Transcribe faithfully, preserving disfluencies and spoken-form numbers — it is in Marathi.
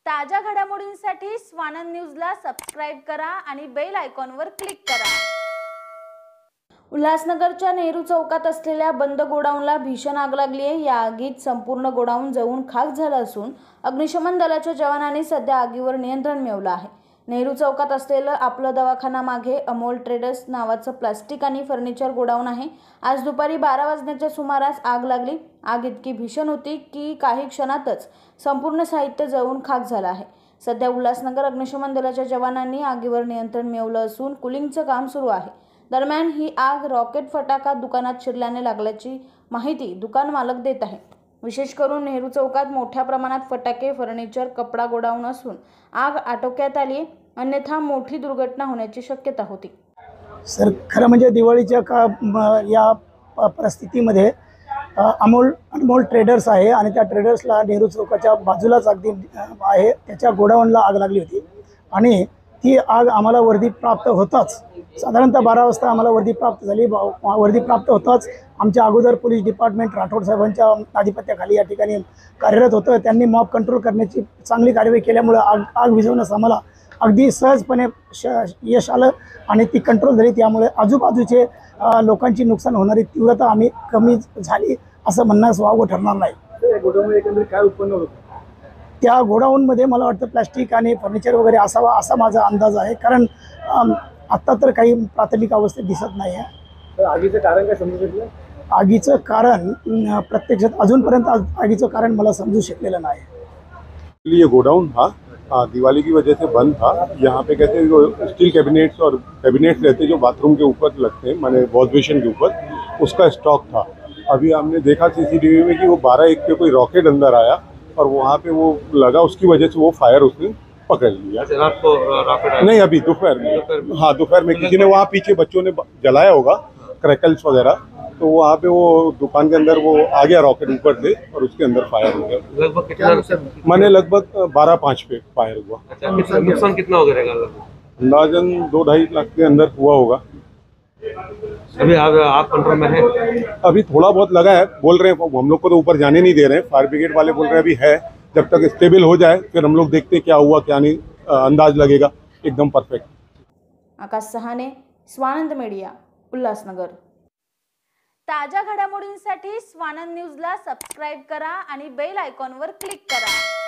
ताज्या घडामोडींसाठी स्वानंद न्यूजला सबस्क्राइब करा आणि बेल आयकॉनवर क्लिक करा। उल्हासनगरच्या नेहरू चौकात असलेल्या बंद गोडाऊनला भीषण आग लागली आहे। या आगीत संपूर्ण गोडाऊन जळून खाक झालं असून अग्निशमन दलाच्या जवानांनी सध्या आगीवर नियंत्रण मिळवलं आहे। नेहरू चौकात असलेलं आपलं दवाखाना मागे अमोल ट्रेडर्स नावाचं प्लास्टिक आणि फर्निचर गोडाऊन आहे। आज दुपारी बारा वाजण्याच्या सुमारास आग लागली। आग इतकी भीषण होती की काही क्षणातच संपूर्ण साहित्य जळून खाक झालं आहे। सध्या उल्हासनगर अग्निशमन दलाच्या जवानांनी आगीवर नियंत्रण मिळवलं असून कुलिंगचं काम सुरू आहे। दरम्यान ही आग रॉकेट फटाका दुकानात शिरल्याने लागल्याची माहिती दुकान मालक देत आहे। विशेष करून नेहरू चौकात मोठ्या प्रमाणात फटाके, फर्निचर, कपडा गोडाऊन असून आग आटोक्यात आली, अन्यथा मोठी दुर्घटना होण्याची शक्यता होती। सर खरं म्हणजे दिवाळीच्या का या परिस्थितीमध्ये अमोल अनमोल ट्रेडर्स आहे आणि त्या ट्रेडर्सला नेहरू चौकाच्या बाजूलाच अगदी आहे त्याच्या गोडाऊनला आग लागली होती आणि ती आग आम्हाला वर्दी प्राप्त होताच साधारणतः बारा वाजता आम्हाला वर्दी प्राप्त झाली। वर्दी प्राप्त होताच आमच्या अगोदर पोलीस डिपार्टमेंट राठोड साहेबांच्या आधिपत्याखाली या ठिकाणी कार्यरत होतं। त्यांनी मॉब कंट्रोल करण्याची चांगली कार्यवाही केल्यामुळे आग आग विझवण्यास आम्हाला अगदी सहजपणे यश आलं आणि ती कंट्रोल झाली। त्यामुळे आजूबाजूचे लोकांची नुकसान होणारी तीव्रता आम्ही कमी झाली असं म्हणण्यास वावगं ठरणार नाही। गोडाऊन एकंदरीत काय उत्पन्न होतं? त्या गोडाऊनमध्ये मला वाटतं प्लास्टिक आणि फर्निचर वगैरे असावा असा माझा अंदाज आहे, कारण आत्ता तर काही प्राथमिक अवस्थेत दिसत नाही आहे। आगीचं कारण काय समजू शकलं? आगीचं कारण प्रत्यक्षात अजूनपर्यंत आगीचं कारण मला समजू शकलेलं नाही। ये गोडाउन था, दिवाली की वजह से बंद था। यहाँ पे कहते हैं जो स्टील कैबिनेट्स और कैबिनेट्स रहते हैं जो बाथरूम के ऊपर लगते हैं, माने वॉश बेसिन के ऊपर, उसका स्टॉक था। अभी हमने देखा सीसीटीवी में कि वो बारह एक पे कोई रॉकेट अंदर आया और वहाँ पे वो लगा, उसकी वजह से वो फायर उसने पकड़ लिया। रात को रॉकेट नहीं, अभी दोपहर में, हाँ दोपहर में किसी ने वहाँ पीछे बच्चों ने जलाया होगा क्रैकल्स वगैरह, तो वहाँ पे वो दुकान के अंदर वो आ गया रॉकेट ऊपर से और उसके अंदर फायर हो गया। लगभग कितना? मैंने लगभग बारह पाँच पे फायर हुआ। अच्छा, नुकसान कितना हो गया? अंदाजन दो ढाई लाख के अंदर हुआ होगा। अभी आप, आप कंट्रोल में है? अभी थोड़ा बहुत लगा है, बोल रहे हैं हम लोग को तो ऊपर जाने नहीं दे रहे हैं। फायर ब्रिगेड वाले बोल रहे हैं अभी है, जब तक स्टेबल हो जाए फिर हम लोग देखते हैं क्या हुआ क्या नहीं, अंदाज लगेगा एकदम परफेक्ट। आकाश सहाने, स्वानंद मीडिया, उल्हासनगर। ताज्या घडामोडींसाठी स्वानंद न्यूजला सबस्क्राइब करा आणि बेल आयकॉनवर क्लिक करा।